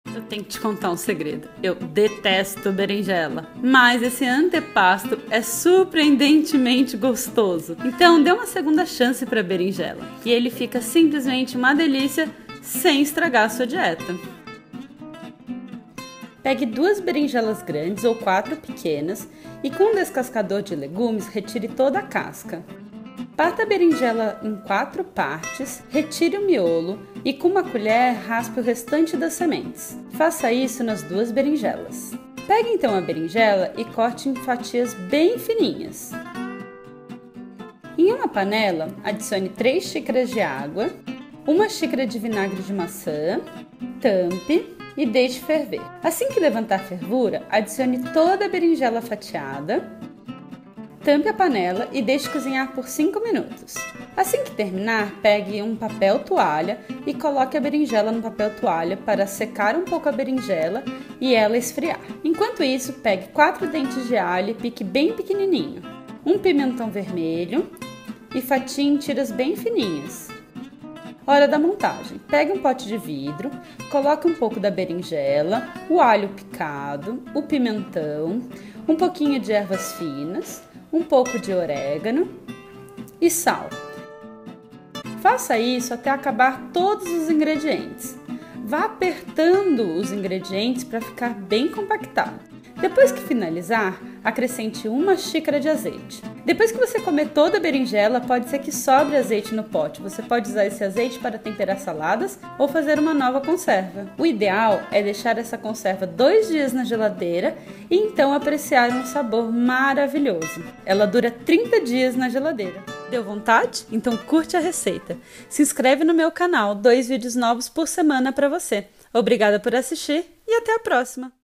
Eu tenho que te contar um segredo. Eu detesto berinjela, mas esse antepasto é surpreendentemente gostoso. Então dê uma segunda chance para berinjela e ele fica simplesmente uma delícia sem estragar a sua dieta. Pegue 2 berinjelas grandes ou 4 pequenas e com um descascador de legumes retire toda a casca. Parta a berinjela em 4 partes, retire o miolo e com uma colher raspe o restante das sementes. Faça isso nas 2 berinjelas. Pegue então a berinjela e corte em fatias bem fininhas. Em uma panela, adicione 3 xícaras de água, 1 xícara de vinagre de maçã, tampe e deixe ferver. Assim que levantar a fervura, adicione toda a berinjela fatiada, tampe a panela e deixe cozinhar por 5 minutos. Assim que terminar, pegue um papel toalha e coloque a berinjela no papel toalha para secar um pouco a berinjela e ela esfriar. Enquanto isso, pegue 4 dentes de alho e pique bem pequenininho, um pimentão vermelho e fatie em tiras bem fininhas. Hora da montagem. Pegue um pote de vidro, coloque um pouco da berinjela, o alho picado, o pimentão, um pouquinho de ervas finas, um pouco de orégano e sal. Faça isso até acabar todos os ingredientes. Vá apertando os ingredientes para ficar bem compactado. Depois que finalizar, acrescente 1 xícara de azeite. Depois que você comer toda a berinjela, pode ser que sobre azeite no pote. Você pode usar esse azeite para temperar saladas ou fazer uma nova conserva. O ideal é deixar essa conserva 2 dias na geladeira e então apreciar um sabor maravilhoso. Ela dura 30 dias na geladeira. Deu vontade? Então curte a receita. Se inscreve no meu canal, 2 vídeos novos por semana para você. Obrigada por assistir e até a próxima!